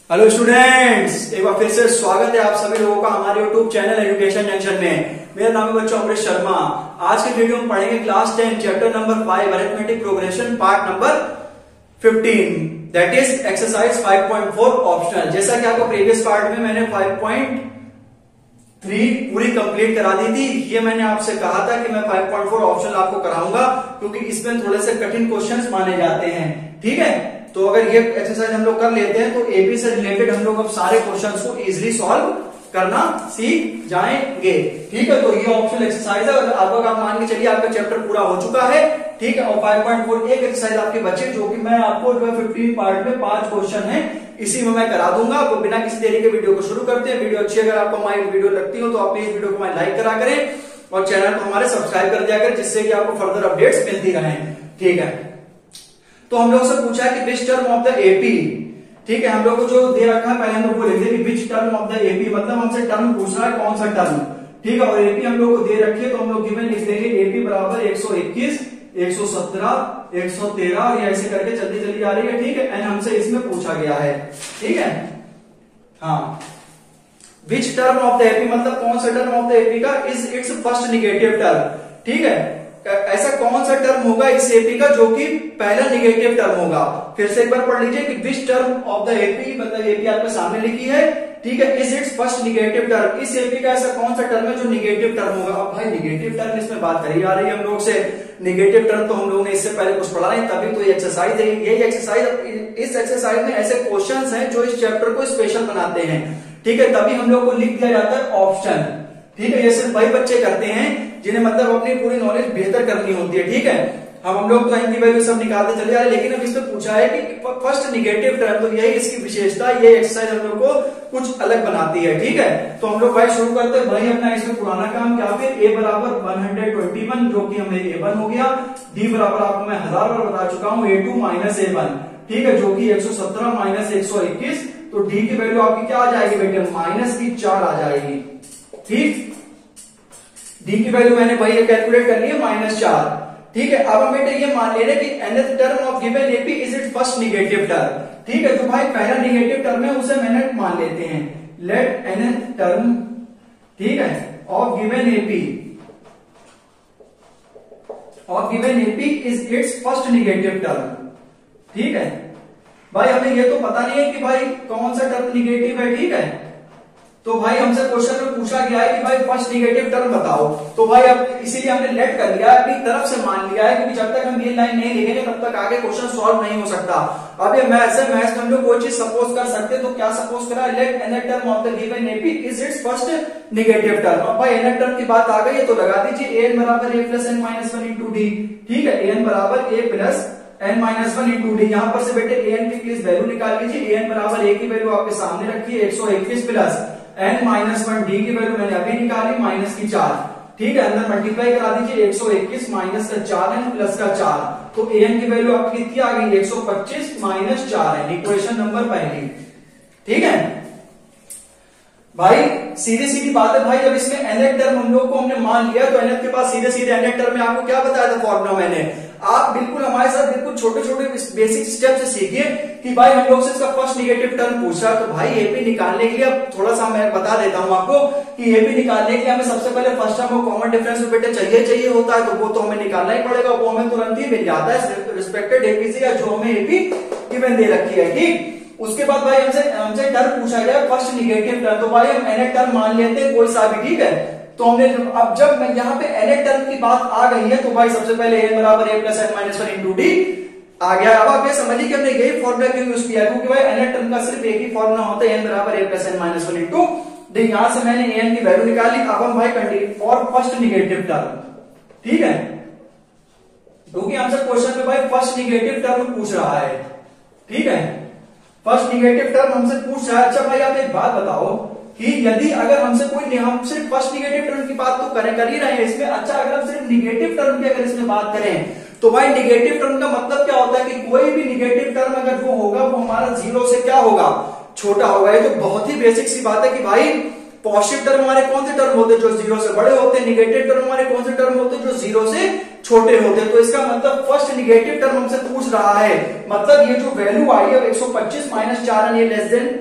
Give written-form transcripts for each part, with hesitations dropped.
Hello students, एक बार फिर से स्वागत है आप सभी लोगों का हमारे यूट्यूब चैनल एजुकेशन जंक्शन में। मेरा नाम है बच्चों अमृत शर्मा। आज के वीडियो में पढ़ेंगे class 10 chapter number 5 arithmetic progression part number 15 that is exercise 5.4 optional. जैसा कि आपको प्रीवियस पार्ट में मैंने 5.3 पूरी कंप्लीट करा दी थी। ये मैंने आपसे कहा था कि मैं 5.4 ऑप्शनल आपको कराऊंगा क्योंकि इसमें थोड़े से कठिन क्वेश्चंस माने जाते हैं। ठीक है, तो अगर ये एक्सरसाइज हम लोग कर लेते हैं तो एपी से रिलेटेड हम लोग अब सारे क्वेश्चंस को इजीली सॉल्व करना सीख जाएंगे। ठीक है, तो ये ऑप्शनल एक्सरसाइज है। अब आप मान के चलिए आपका चैप्टर पूरा हो चुका है। ठीक है, और 5.4 एक एक्सरसाइज आपके बचे जो कि मैं आपको जो है 15 पार्ट में 5 क्वेश्चन है इसी में मैं करा दूंगा। तो बिना किसी देरी के वीडियो को शुरू करते हैं। वीडियो अच्छी अगर आपको हमारी वीडियो लगती हो तो आप प्लीज वीडियो को लाइक करा करें और चैनल को हमारे सब्सक्राइब कर दिया करें जिससे कि आपको फर्दर अपडेट्स मिलती रहे। ठीक है, तो हम लोग से पूछा है कि which term of the AP. ठीक है, हम लोग को जो दे रखा है पहले हम लोग को लिख देंगे which term of the AP, मतलब हमसे टर्म पूछ रहा है कौन सा टर्म। ठीक है, और एपी हम लोग को दे रखी है तो हम लोग गिवन लिख देंगे एपी बराबर 121, 117, 113 और ऐसे करके चलती चली जा रही है। ठीक है, एंड हमसे इसमें पूछा गया है। ठीक है, हाँ, which term of the AP मतलब कौन सा टर्म ऑफ द एपी का is its first negative term. ठीक है, ऐसा कौन सा टर्म होगा इस एपी का जो कि पहला निगेटिव टर्म होगा। फिर से एक बार पढ़ लीजिए कि which term of the AP, मतलब एपी आपके सामने लिखी है। ठीक है, is its first negative term, इस एपी का ऐसा कौन सा टर्म है जो निगेटिव टर्म होगा। अब भाई निगेटिव टर्म इसमें बात करी जा रही है हम लोग से। निगेटिव टर्म तो हम लोगों ने इससे पहले कुछ पढ़ा नहीं, तभी तो ये एक्सरसाइज है। यही एक्सरसाइज, इस एक्सरसाइज में ऐसे क्वेश्चंस हैं जो इस चैप्टर को स्पेशल बनाते हैं। ठीक है, तभी हम लोग को लिख दिया जाता है ऑप्शन। ठीक है, ये सिर्फ वही बच्चे करते हैं जिन्हें मतलब अपनी पूरी नॉलेज बेहतर करनी होती है। ठीक है, हम लोग तो इनकी वैल्यू सब निकालते चले जा रहे हैं, लेकिन अब इसमें पूछा है कि फर्स्ट निगेटिव टर्म, तो यही इसकी विशेषता, ये एक्सरसाइज हम लोग को कुछ अलग बनाती है। ठीक है, तो हम लोग भाई शुरू करते हैं भाई अपना इसमें पुराना काम क्या, फिर ए बराबर 121 जो कि हमें A1 हो गया। डी बराबर आपको मैं 1000 बार बता चुका हूं A2 माइनस A1। ठीक है, जो कि 117 माइनस 121, तो डी की वैल्यू आपकी क्या आ जाएगी बेटे, माइनस की 4 आ जाएगी। ठीक, डी की वैल्यू मैंने भाई ये कैलकुलेट कर ली है -4। ठीक है, अब हम बेटे ये मान ले रहे कि nth term of given AP is its first negative term. ठीक है, तो भाई पहला निगेटिव टर्म है उसे मैंने मान लेते हैं। लेट nth टर्म, ठीक है, of given AP is its first negative term. ठीक है, भाई हमें ये तो पता नहीं है कि भाई कौन सा टर्म निगेटिव है। ठीक है, तो भाई हमसे क्वेश्चन में पूछा गया है कि भाई फर्स्ट निगेटिव टर्म बताओ। तो भाई अब इसीलिए हमने लेट कर लिया, अपनी तरफ से मान लिया है, क्योंकि जब तक हम ये लाइन नहीं लिखेंगे तब तक आगे क्वेश्चन सॉल्व नहीं हो सकता। अब ये मैथ्स है, मैथ्स में हम लोग कोई चीज सपोज कर सकते हैं, तो क्या सपोज करा, let nth term of the given AP is its first negative term. अब भाई nth टर्म की बात आ गई है तो लगा दीजिए an बराबर a plus n minus 1 into D. ठीक है, an बराबर a plus n minus 1 into D. यहां पर से बेटे an की प्लीज वैल्यू निकाल लीजिए। an बराबर a की वैल्यू आपके सामने रखी है 121 प्लस n माइनस 1, डी की वैल्यू मैंने अभी निकाली माइनस की 4। ठीक है, अंदर मल्टीप्लाई करा दीजिए 121 माइनस का 4n प्लस का 4, तो an की वैल्यू आपकी कितनी आ गई, 125 माइनस 4n, इक्वेशन नंबर पहली। ठीक है भाई, सीधी सीधी बात है भाई, जब इसमें nth टर्म हम लोग को हमने मान लिया तो nth के पास सीधे सीधे nth टर्म में आपको क्या बताया था फॉर्मूला मैंने। आप बिल्कुल हमारे साथ बिल्कुल छोटे छोटे बेसिक स्टेप से सीखिए कि भाई हम लोग से इसका फर्स्ट निगेटिव टर्म पूछा, तो भाई एपी निकालने के लिए अब थोड़ा सा मैं बता देता हूं आपको कि एपी निकालने के लिए हमें सबसे पहले फर्स्ट टर्म और कॉमन डिफरेंस बेटे चाहिए होता है, तो वो तो हमें निकालना ही पड़ेगा। वो हमें तुरंत ही मिल जाता है रिस्पेक्टेड एपी से, या जो हमें एपी गिवन दे रखी है। ठीक, उसके बाद भाई हमसे टर्म पूछा गया फर्स्ट निगेटिव टर्म, तो भाई हम nth टर्म मान लेते हैं कोई सा भी। ठीक है, तो हमने अब जब मैं यहाँ पे nth टर्म की बात आ गई है तो भाई सबसे पहले n बराबर a plus n minus 1 into D आ गया। अब आप ये समझिए कि हमने यही फॉर्मूला क्यों यूज किया, क्योंकि भाई nth टर्म का सिर्फ एक ही फॉर्मूला होता है, n बराबर a plus n minus 1 into D. यहां से मैंने an की वैल्यू निकाली। अब हम भाई continue for first negative term. ठीक है, क्योंकि हमसे क्वेश्चन में भाई फर्स्ट निगेटिव टर्म पूछ रहा है। ठीक है, फर्स्ट निगेटिव टर्म हमसे पूछ रहा है। अच्छा भाई आप एक बात बताओ कि यदि अगर हमसे कोई, हम सिर्फ फर्स्ट निगेटिव टर्म की बात तो कर ही रहे हैं इसमें। अच्छा, अगर हम सिर्फ निगेटिव टर्म की अगर इसमें बात करें तो भाई निगेटिव टर्म का मतलब क्या होता है कि कोई भी निगेटिव टर्म अगर वो होगा वो हमारा जीरो से क्या होगा, छोटा होगा। ये तो बहुत ही बेसिक सी बात है कि भाई पॉजिटिव टर्म हमारे कौन से टर्म होते हैं जो जीरो से बड़े होते हैं, निगेटिव टर्म हमारे कौन से टर्म होते हैं जो जीरो से छोटे होते हैं। तो इसका मतलब फर्स्ट निगेटिव टर्म हमसे पूछ रहा है, मतलब ये जो वैल्यू आई है 125 माइनस 4 ये लेस देन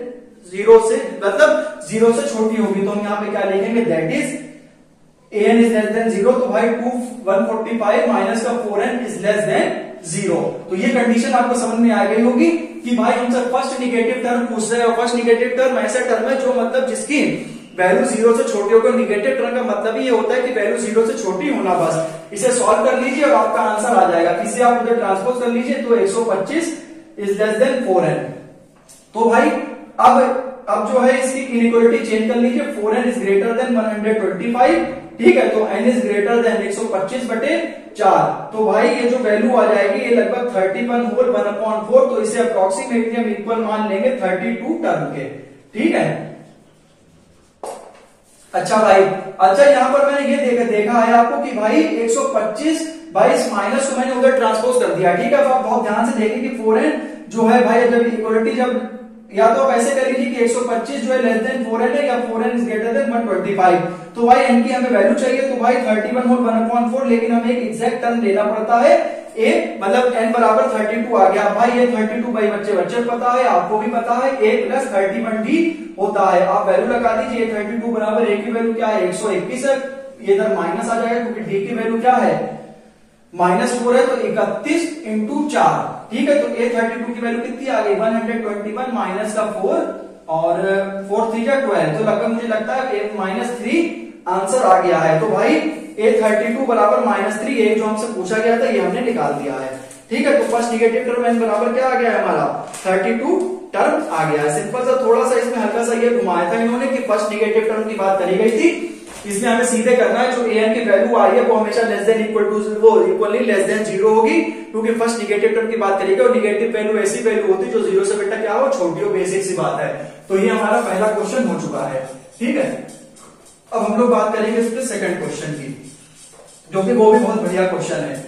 जीरो से मतलब जीरो से छोटी होगी, तो हम यहाँ पे क्या लिखेंगे, that is an is less than zero. तो भाई 145 माइनस का 4n is less than zero. तो ये कंडीशन आपको समझ में आ गई होगी कि भाई हमसे फर्स्ट निगेटिव टर्म पूछ रहे हैं। फर्स्ट निगेटिव टर्म ऐसा टर्म है जो मतलब जिसकी वैल्यू जीरो से छोटी होकर, निगेटिव टर्म का मतलब ही ये होता है कि वैल्यू जीरो से छोटी होना। बस इसे सॉल्व कर लीजिए और आपका आंसर आ जाएगा। इसे आप उधर ट्रांसपोज कर लीजिए तो 125 इज लेस देन 4n। तो भाई अब जो है इसकी इनइक्वालिटी चेंज कर लीजिए, 4n इज ग्रेटर देन 125, ठीक है, तो n इज ग्रेटर देन 125/4। तो भाई ये जो वैल्यू आ जाएगी ये लगभग 31 होल 1/4, तो इसे अप्रोक्सीमेटली हम इक्वल मान लेंगे 32 टर्म के, ठीक है। अच्छा भाई, अच्छा यहाँ पर मैंने ये देखा है आपको कि भाई 125 भाई इस माइनस को मैंने उधर ट्रांसपोज कर दिया, ठीक है। तो आप बहुत ध्यान से देखें कि 4n जो है भाई जब इक्वलिटी जब या तो आप ऐसे कर लीजिए कि 125 जो है लेस देन 4n है या 4n इज ग्रेटर देन 125। तो भाई n की हमें वैल्यू चाहिए, तो भाई 31 होल 1/4, लेकिन हमें एक एग्जैक्ट टर्म लेना पड़ता है a, मतलब n बराबर 32 आ गया। भाई ये 32 भाई बच्चे पता है, आपको भी पता है, a प्लस 31 भी होता है। आप वैल्यू लगा दीजिए, 32 बराबर a की वैल्यू क्या है, 121 है। ये इधर माइनस आ जाएगा क्योंकि d की वैल्यू क्या है, -4 है, तो 31 इंटू 4, ठीक है। तो a32 की वैल्यू कितनी आ गई, 121 माइनस का 4 और 4 3 जा 12, तो लगभग मुझे लगता है -3 आंसर आ गया है। तो भाई a32 बराबर -3, ये जो हमसे पूछा गया था ये हमने निकाल दिया है, ठीक है। तो फर्स्ट निगेटिव टर्म n बराबर क्या आ गया है हमारा, 32 टर्म आ गया है। सिंपल सा, थोड़ा सा इसमें हल्का सा ये घुमाया था इन्होंने कि फर्स्ट निगेटिव टर्म की बात करी गई थी, इसमें हमें सीधे करना है जो an की वैल्यू आई है वो हमेशा लेस देन इक्वल टू वो इक्वली लेस देन जीरो होगी, क्योंकि फर्स्ट निगेटिव टर्म की बात करेगा और निगेटिव वैल्यू ऐसी वैल्यू होती है जो जीरो से बेटा क्या हो, छोटी हो, बेसिक सी बात है। तो ये हमारा पहला क्वेश्चन हो चुका है, ठीक है। अब हम लोग बात करेंगे इसके सेकंड क्वेश्चन की, जो कि वो भी बहुत बढ़िया क्वेश्चन है।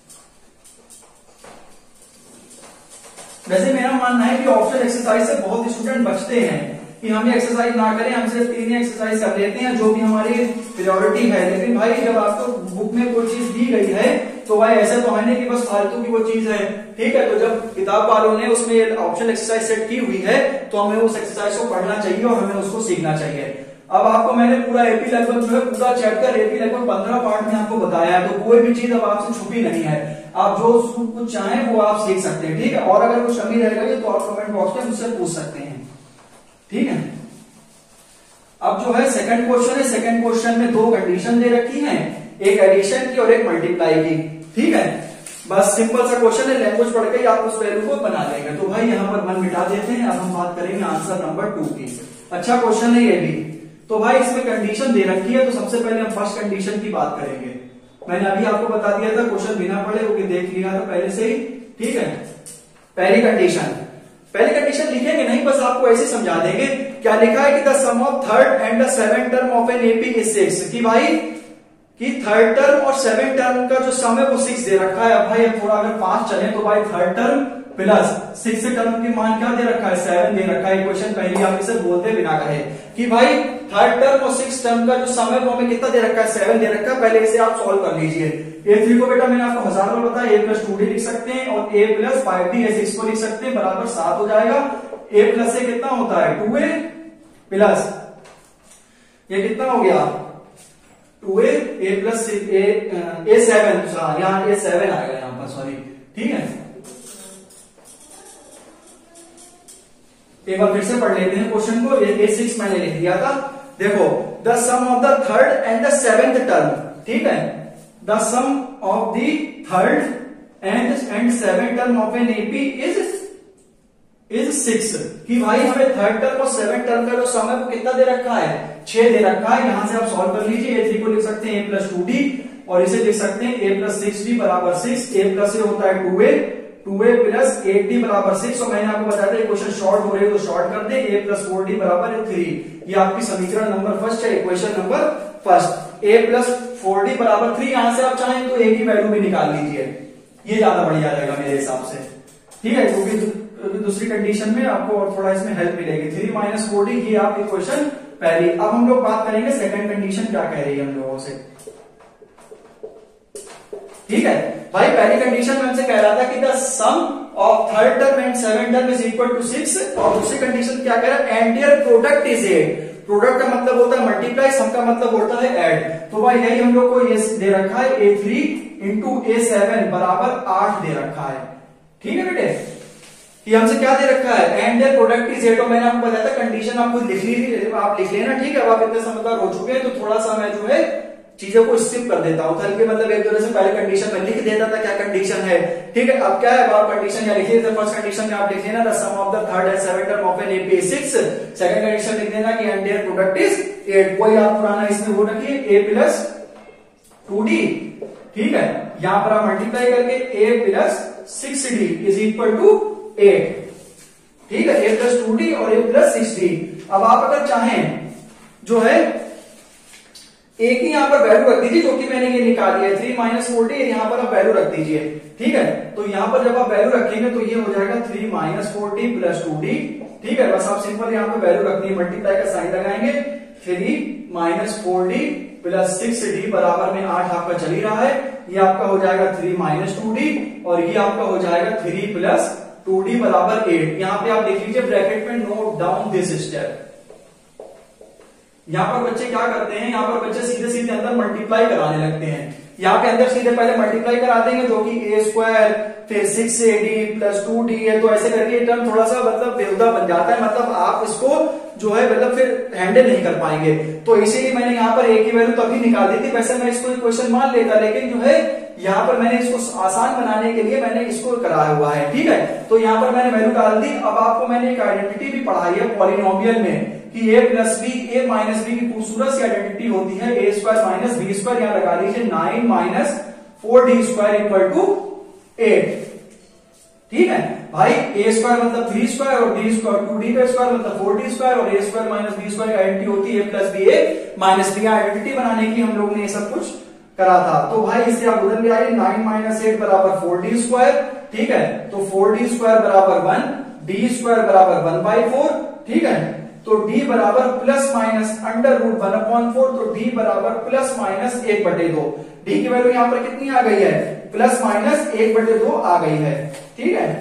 वैसे मेरा मानना है कि ऑप्शन एक्सरसाइज से बहुत स्टूडेंट बचते हैं कि हम ये एक्सरसाइज ना करें, हम सिर्फ 3 एक्सरसाइज कर लेते हैं जो भी हमारी प्रायोरिटी है। लेकिन भाई जब आपको बुक में कोई चीज दी गई है तो भाई ऐसा तो है नहीं कि बस फालतू की वो चीज है, ठीक है। तो जब किताब वालों ने उसमें ऑप्शन एक्सरसाइज सेट की हुई है तो हमें उस एक्सरसाइज को पढ़ना चाहिए और हमें उसको सीखना चाहिए। अब आपको मैंने पूरा एपी लगभग जो है पूरा चैप्टर एपी लगभग 15 पार्ट में आपको बताया है, तो कोई भी चीज अब आपसे छुपी नहीं है। आप जो कुछ चाहें वो आप सीख सकते हैं, ठीक है। और अगर कुछ कमी रह गई तो आप कमेंट बॉक्स में मुझसे पूछ सकते हैं, ठीक है। अब जो है सेकंड क्वेश्चन है, सेकंड क्वेश्चन में 2 कंडीशन दे रखी हैं, एक एडिशन की और एक मल्टीप्लाई की, ठीक है। बस सिंपल सा क्वेश्चन है, लैंग्वेज पढ़ के आप उस वैल्यू को बना लेंगे। तो भाई यहाँ पर 1 मिटा देते हैं। अब हम बात करेंगे आंसर नंबर 2 की। अच्छा क्वेश्चन है ये भी। तो भाई इसमें कंडीशन दे रखी है, तो सबसे पहले हम फर्स्ट कंडीशन की बात करेंगे। मैंने अभी आपको बता दिया था, क्वेश्चन बिना पढ़े वो देख लिया था पहले से ही, ठीक है। पहली कंडीशन लिखेंगे नहीं, बस आपको ऐसे समझा देंगे। क्या लिखा है कि the sum of third and the seventh term of an AP is 6, कि भाई कि थर्ड टर्म और सेवेंथ टर्म का जो सम है वो 6 दे रखा है। अब भाई थोड़ा अगर फास्ट चले तो भाई थर्ड टर्म प्लस 6 टर्म की मान क्या दे रखा है, 7 दे रखा है। क्वेश्चन पहले आप इसे बोलते बिना कहे कि भाई थर्ड टर्म और 6 टर्म का जो सम है वो हमें कितना दे रखा है, 7 दे रखा है। पहले इसे आप सॉल्व कर लीजिए। a3 को बेटा मैंने आपको 1000 बार बताया, a प्लस 2d लिख सकते हैं और a प्लस 5d a6 को लिख सकते हैं, बराबर 7 हो जाएगा। a प्लस से कितना होता है 2a प्लस ये कितना हो गया 2a, a प्लस a7, यहाँ a7 आएगा यहाँ पर, सॉरी, ठीक है। एक बार फिर से पढ़ लेते हैं क्वेश्चन को। a6 मैंने लिख दिया था। देखो, the sum of the third and the seventh term, ठीक है। The sum of the third and seventh term of an AP is 6, कि भाई हमें थर्ड टर्म और सेवेंथ टर्म का जो सम है वो कितना दे रखा है, 6 दे रखा है। यहां से आप सॉल्व कर लीजिए। a3 को लिख सकते हैं a प्लस 2d और इसे लिख सकते हैं a प्लस 6d बराबर 6। a प्लस से होता है 2a प्लस 8d बराबर 6। और मैंने आपको बताया था क्वेश्चन शॉर्ट हो रहे हो तो शॉर्ट कर दे। a प्लस 4d बराबर 3। ये आपकी समीकरण नंबर फर्स्ट है, equation number first. a plus 4d बराबर 3। यहां से आप चाहें तो a की वैल्यू भी निकाल लीजिए, ये ज्यादा बढ़िया रहेगा मेरे हिसाब से, ठीक है। क्योंकि दूसरी कंडीशन में आपको और थोड़ा इसमें हेल्प मिलेगी। 3 माइनस 4d, ये आपकी क्वेश्चन पहली। अब हम लोग बात करेंगे सेकंड कंडीशन क्या कह रही है हम लोगों से, ठीक है भाई, पहली कंडीशन में हमसे कह रहा था कि the sum of third term and seven term is equal to 6, और दूसरी कंडीशन क्या कह रहा है, एंटियर प्रोडक्ट इज 8। प्रोडक्ट का मतलब होता है मल्टीप्लाई, सम का मतलब होता है ऐड। तो भाई यही हम लोग को ये दे रखा है A3 इंटू A7 बराबर 8 दे रखा है। ठीक है बेटे, कि हमसे क्या दे रखा है, एंटियर प्रोडक्ट इज 8। और मैंने आपको बताया था कंडीशन आपको लिख ली, आप लिख लेना। ठीक है, अब आप इतने समझदार हो चुके हैं तो थोड़ा सा मैं जो है चीजों को स्किप कर देता हूं, हल्के मतलब एक तरह से पहले कंडीशन में लिख देता था क्या कंडीशन है। ठीक है, अब क्या है, आप कंडीशन या लिखिए। फर्स्ट कंडीशन में आप लिख लेना the sum of the third and seven term of an AP is 6। Second condition लिख देना कि एंटियर प्रोडक्ट इज 8। कोई आप पुराना इसमें वो रखिए A प्लस 2D। ठीक है, यहां पर आप मल्टीप्लाई करके A plus 6D is equal to 8। ठीक है, A प्लस 2D और A प्लस 6D। अब आप अगर चाहें जो है एक ही यहां पर वैल्यू रख दीजिए, जो कि मैंने ये निकाली है 3 माइनस 4D, यहां पर आप वैल्यू रख दीजिए। ठीक है, तो यहां पर जब आप वैल्यू रखेंगे तो ये हो जाएगा 3 माइनस 4D प्लस 2D। ठीक है, बस आप सिंपल यहां पर वैल्यू रखनी है, मल्टीप्लाई का साइन लगाएंगे। 3 माइनस 4D प्लस 6D बराबर में 8 आपका चल ही रहा है। ये आपका हो जाएगा 3 माइनस 2D और ये आपका हो जाएगा 3 प्लस 2D बराबर 8। यहां पे आप देख लीजिए ब्रैकेट में नोट डाउन दिस स्टेप। यहां पर बच्चे क्या करते हैं, यहां पर बच्चे सीधे सीधे अंदर मल्टीप्लाई कराने लगते हैं। यहाँ पे अंदर सीधे पहले मल्टीप्लाई करा देंगे, जो कि A² फिर 6AD प्लस 2D है, तो ऐसे करके ये टर्म थोड़ा सा मतलब बेहुदा बन जाता है, मतलब आप इसको जो है मतलब फिर हैंडल नहीं कर पाएंगे। तो इसीलिए मैंने यहाँ पर A की वैल्यू तभी निकाल दी थी। वैसे मैं इसको क्वेश्चन मान लेता, लेकिन जो है यहाँ पर मैंने इसको आसान बनाने के लिए मैंने इसको कराया हुआ है। ठीक है, तो यहाँ पर मैंने वैल्यू डाल दी। अब आपको मैंने एक आइडेंटिटी भी पढ़ाई है पॉलिनोमियल में कि A plus B A minus B की खूबसूरत सी आइडेंटिटी होती है A² माइनस B²। यहाँ लगा लीजिए 9 माइनस 4D² इक्वल टू 8। ठीक है भाई, A² मतलब 3² और D² 2D का स्क्वायर मतलब 4D² और A² माइनस B² की आइडेंटिटी होती है A plus B A minus B. Identity बनाने की हम लोग ने ये सब कुछ करा था। तो भाई इससे आप उधर ले आइए, 9 माइनस 8 बराबर 4D²। ठीक है, तो 4D² बराबर 1, D² बराबर 1/4। ठीक है, तो D बराबर प्लस माइनस अंडर रूट 1/4, तो D बराबर प्लस माइनस 1/2। D की वैल्यू यहां पर कितनी आ गई है, प्लस माइनस 1/2 आ गई है। ठीक है,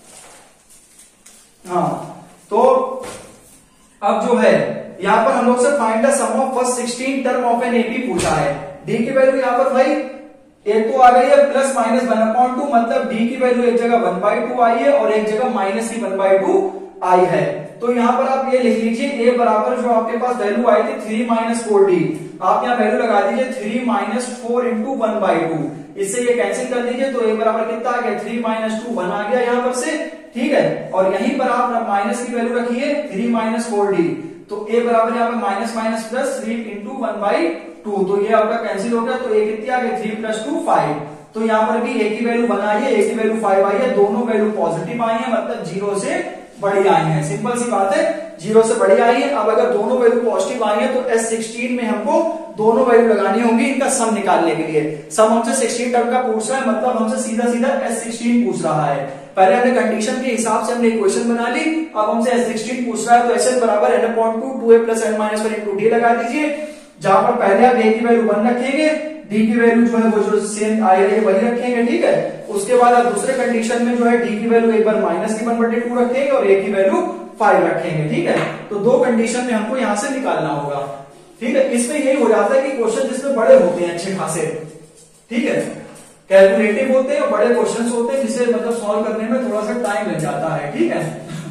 हाँ, तो अब जो है यहां पर हम लोग से find the sum of first 16 term of an AP पूछा है। D की वैल्यू यहां पर भाई एक तो आ गई है प्लस माइनस 1/2, मतलब D की वैल्यू एक जगह 1/2 आई है और एक जगह माइनस की 1/2 आई है। तो यहां पर आप ये लिख लीजिए A बराबर जो आपके पास वैल्यू आई थी 3 माइनस 4D, आप यहां वैल्यू लगा दीजिए 3 माइनस 4 इंटू 1/2। इससे ये कैंसिल कर दीजिए, तो A बराबर कितना आ गया, 3 माइनस 2 1 आ गया यहां पर से। ठीक है, और यहीं पर आप माइनस की वैल्यू रखिए 3 माइनस 4D, तो A बराबर यहाँ पे माइनस माइनस प्लस 3 इंटू 1/2, तो ये आपका कैंसिल हो गया। तो A कितनी आ गई, 3 प्लस 2 5। तो यहाँ पर भी A की वैल्यू 1 आई है, A की वैल्यू 5 आई है, दोनों वैल्यू पॉजिटिव आई है, मतलब 0 से बड़ी आई है। सिंपल सी बात है, 0 से बड़ी आई है। अब अगर दोनों वैल्यू पॉजिटिव आई है तो S16 में हमको दोनों वैल्यू लगानी होंगी इनका सम निकालने के लिए। सम हमसे 16 टर्म का पूछ रहा है, मतलब हमसे सीधा सीधा S16 पूछ रहा है। पहले हमने कंडीशन के हिसाब से हमने इक्वेशन बना ली, अब हमसे S16 पूछ रहा है, तो SN बराबर n/2 2a plus n minus 1 into D लगा दीजिए। जहां पर पहले आप A की वैल्यू 1 रखेंगे, D की वैल्यू जो है वो जो सेम आ रही है वही रखेंगे। ठीक है, उसके बाद आप दूसरे कंडीशन में जो है D की वैल्यू एक बार माइनस की 1/2 रखेंगे और A की वैल्यू 5 रखेंगे। ठीक है, तो दो कंडीशन में हमको यहां से निकालना होगा। ठीक है, इसमें यही हो जाता है कि क्वेश्चन जिसमें बड़े होते हैं अच्छे खासे, ठीक है, कैलकुलेटिव होते हैं और बड़े क्वेश्चंस होते हैं, जिसे मतलब सॉल्व करने में थोड़ा सा टाइम लग जाता है। ठीक है,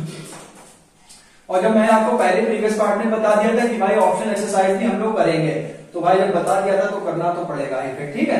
और जब मैंने आपको पहले प्रीवियस पार्ट में बता दिया था कि भाई ऑप्शन एक्सरसाइज भी हम लोग करेंगे, तो भाई जब बता दिया था तो करना तो पड़ेगा ही फिर। ठीक है,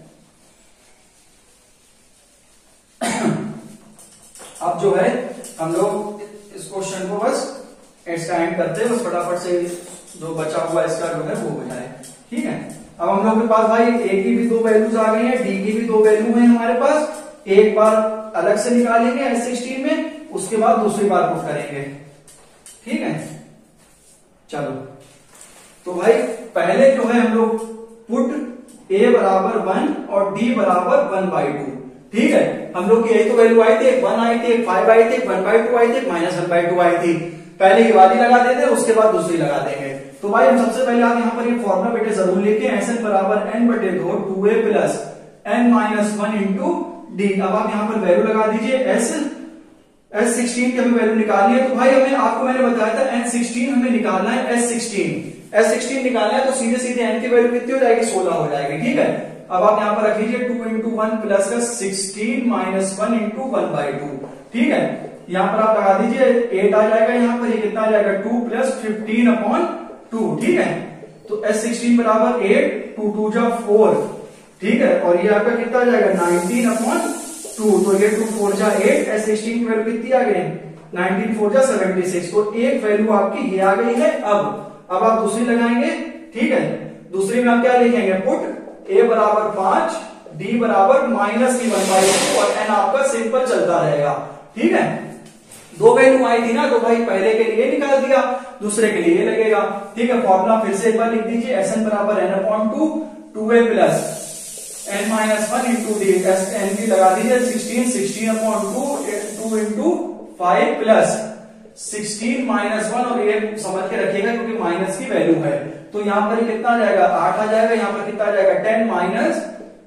अब जो है हम लोग इस क्वेश्चन को बस इसका एंड करते हैं, बस फटाफट से जो बचा हुआ इसका जो है वो हो जाए। ठीक है, अब हम लोग के पास भाई A की भी दो वैल्यूज आ गई है, D की भी दो वैल्यू है हमारे पास। एक बार अलग से निकालेंगे S16 में, उसके बाद दूसरी बार पुट करेंगे। ठीक है, चलो, तो भाई पहले जो है हम लोग पुट A बराबर 1 और D बराबर 1/2। ठीक है, हम लोग की यही तो वैल्यू आई थी, एक 1 आई थी, एक 5 आई थी, एक 1/2 आई थी, एक माइनस 1/2 आई थी। पहले ये वाली लगा देते, उसके बाद दूसरी लगा देंगे। तो भाई हम सबसे पहले आप यहाँ पर ये फॉर्मूला बेटे जरूर लिखें, SN बराबर n/2 2a plus n-1 into D. अब आप यहां पर वैल्यू लगा दीजिए S16 की हमें वैल्यू निकालनी है। तो भाई हमें आपको मैंने बताया था n16 हमें निकालना है S16 निकालना है, तो सीधे सीधे n की वैल्यू कितनी हो जाएगी 16 हो जाएगी। ठीक है, अब आप यहां पर रख लीजिए 2 इंटू 1 प्लस 16 माइनस 1 इंटू 1/2। ठीक है, यहां पर आप लगा दीजिए 8 आ जाएगा, यहां पर ये कितना आ जाएगा 2 प्लस 15/2। ठीक है, तो S16 बराबर 8, 2 2 जा 4। ठीक है, और ये आपका कितना आ जाएगा 19/2। तो ये 2 4 जा 8, S16 की वैल्यू कितनी आ गई 19 4 जा 76। तो एक वैल्यू आपकी ये आ गई है। अब आप दूसरी लगाएंगे। ठीक है, दूसरी में आप क्या लिखेंगे, पुट a बराबर 5, d बराबर -1/2 और n आपका सिंपल चलता रहेगा। ठीक है, दो वैल्यू आई थी ना, तो भाई पहले के लिए निकाल दिया, दूसरे के लिए लगेगा। ठीक है, फॉर्मूला फिर से एक बार लिख दीजिए, Sn बराबर n/2, 2a plus n-1 into D. n की लगा दीजिए 16/2, 2 इंटू 5 प्लस 16 -1, और ये समझ के रखिएगा क्योंकि माइनस की वैल्यू है। तो यहां पर कितना आ जाएगा 8 आ जाएगा, यहां पर कितना आ जाएगा 10 माइनस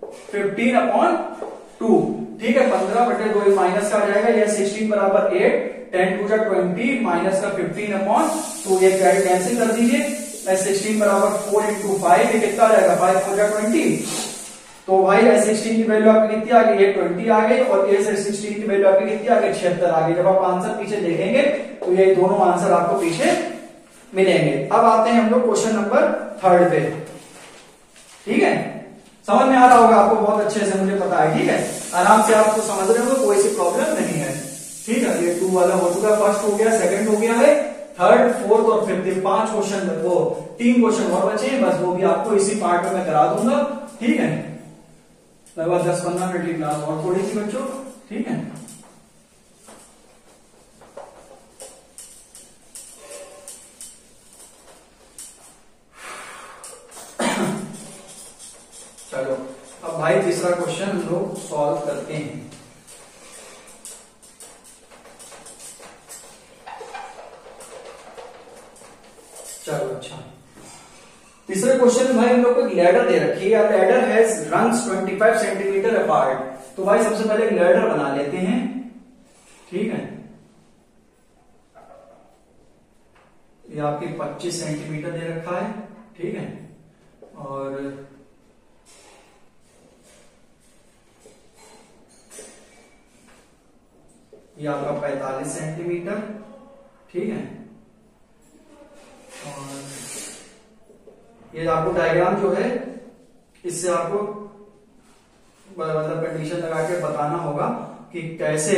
15/2। ठीक है, 15/2 माइनस का आ जाएगा, यह 16 बराबर 8, 10 2 जा 20 माइनस का 15/2, ये कैंसिल कर दीजिए। 16 बराबर 4 इंटू 5, ये कितना आ जाएगा 5 4 जा 20। तो भाई S16 की वैल्यू आपकी कितनी आ गई 20 आ गई, और S16 की वैल्यू आपकी कितनी आ गई 76 आ गई। जब आप आंसर पीछे देखेंगे तो ये दोनों आंसर आपको पीछे मिलेंगे। अब आते हैं हम लोग क्वेश्चन नंबर 3 पे। ठीक है, समझ में आ रहा होगा आपको बहुत अच्छे से, मुझे पता है। ठीक है, आराम से आपको समझ रहे हो, कोई सी प्रॉब्लम नहीं है। ठीक है, ये 2 वाला हो चुका, फर्स्ट हो गया, सेकंड हो गया है, थर्ड, फोर्थ और फिफ्थ 5 क्वेश्चन, वो 3 क्वेश्चन और बचे हैं, बस वो भी आपको इसी पार्ट में मैं करा दूंगा। ठीक है, लगभग 10-15 मिनट की क्लास और थोड़ी सी बच्चों। ठीक है, चलो अब भाई तीसरा क्वेश्चन हम लोग सॉल्व करते हैं। चलो अच्छा, तीसरे क्वेश्चन में भाई हम लोग को एक लैडर दे रखी है। Ladder has rungs 25 centimetre apart. तो भाई सबसे पहले एक लैडर बना लेते हैं। ठीक है, ये आपके 25 सेंटीमीटर दे रखा है। ठीक है, और ये आपका 45 सेंटीमीटर। ठीक है, और ये आपको डायग्राम जो है इससे आपको मतलब कंडीशन लगा के बताना होगा कि कैसे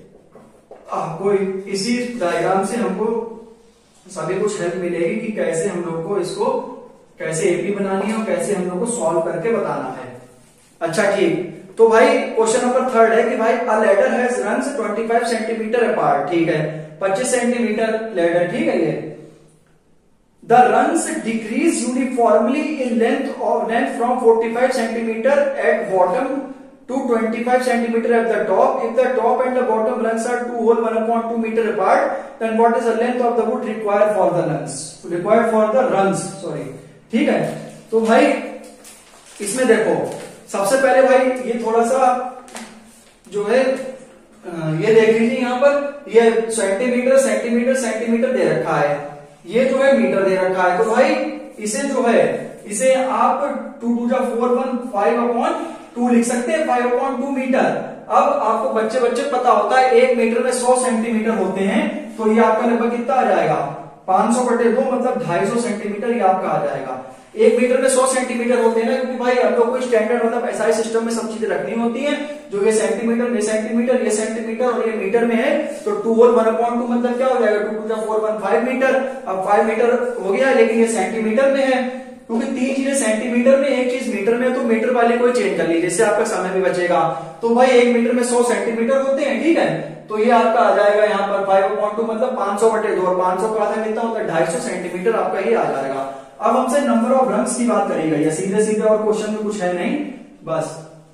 आपको इसी डायग्राम से हमको सभी कुछ हेल्प मिलेगी कि कैसे हम लोग को इसको कैसे एपी बनानी है और कैसे हम लोग को सॉल्व करके बताना है। अच्छा ठीक, तो भाई क्वेश्चन नंबर 3 है कि भाई a ladder has rungs 25 centimetre apart. ठीक है, 25 सेंटीमीटर लैडर। ठीक है, ये The rungs decrease uniformly in length from 45 centimeter at bottom to 25 centimeter at the top. If the top and the bottom rungs are 2 whole 1/2 meter apart, then what is the length of the wood required for the rungs? Required for the rungs, sorry. ठीक है, तो भाई इसमें देखो सबसे पहले भाई ये थोड़ा सा जो है ये देख लीजिए, यहाँ पर ये सेंटीमीटर सेंटीमीटर सेंटीमीटर दे रखा है, ये जो है मीटर दे रखा है। तो भाई इसे जो है इसे आप 2 2 जा 4 1 5/2 लिख सकते हैं, 5/2 मीटर। अब आपको बच्चे पता होता है 1 मीटर में 100 सेंटीमीटर होते हैं, तो ये आपका लगभग कितना आ जाएगा 500/2 मतलब 250 सेंटीमीटर ये आपका आ जाएगा। 1 मीटर में 100 सेंटीमीटर होते हैं ना, क्योंकि भाई हम लोग को स्टैंडर्ड मतलब एसआई सिस्टम में सब चीजें रखनी होती हैं, जो ये सेंटीमीटर ये सेंटीमीटर ये सेंटीमीटर और ये मीटर में है। तो 2 और 1/2 मतलब क्या हो जाएगा 2 2 जा 4 1 5 मीटर। अब 5 मीटर हो गया, लेकिन ये सेंटीमीटर में है, क्योंकि 3 चीजें सेंटीमीटर में, एक चीज मीटर में, तो मीटर वाले को चेंज कर लीजिए, जिससे आपका समय भी बचेगा। तो भाई 1 मीटर में 100 सेंटीमीटर होते हैं। ठीक है, तो ये आपका आ जाएगा यहाँ पर 5/2 मतलब 500/2, और 500 का आधा कितना होता है 250 सेंटीमीटर आपका ये आ जाएगा। अब हमसे नंबर ऑफ रंग्स की बात करी गई है, सीधे सीधे, और क्वेश्चन में कुछ है नहीं, बस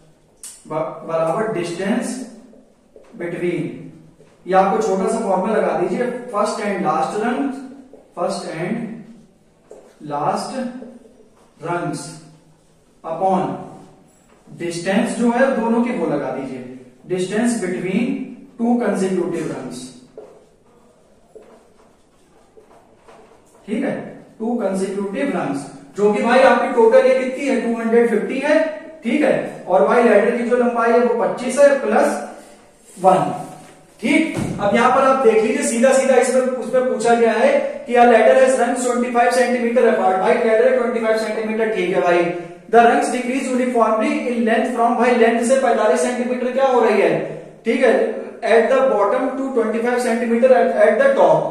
बराबर डिस्टेंस बिटवीन, ये आपको छोटा सा फॉर्मूला लगा दीजिए, first and last rungs upon distance जो है दोनों की वो लगा दीजिए, distance between two consecutive rungs, ठीक है, टू कंसेक्यूटिव रंग्स, जो कि भाई आपकी टोटल ये कितनी है 250 है, ठीक है, और भाई लैडर की जो लंबाई है वो 25 है प्लस 1, ठीक। अब यहां पर आप देख लीजिए सीधा सीधा इसमें उसमें पूछा गया है कि ladder has rungs 25 centimetre apart, भाई लैडर है 25 सेंटीमीटर, ठीक है भाई। The rungs decrease uniformly in length from, भाई लेंथ से 45 सेंटीमीटर क्या हो रही है, ठीक है, at the bottom to 25 centimetre at the top,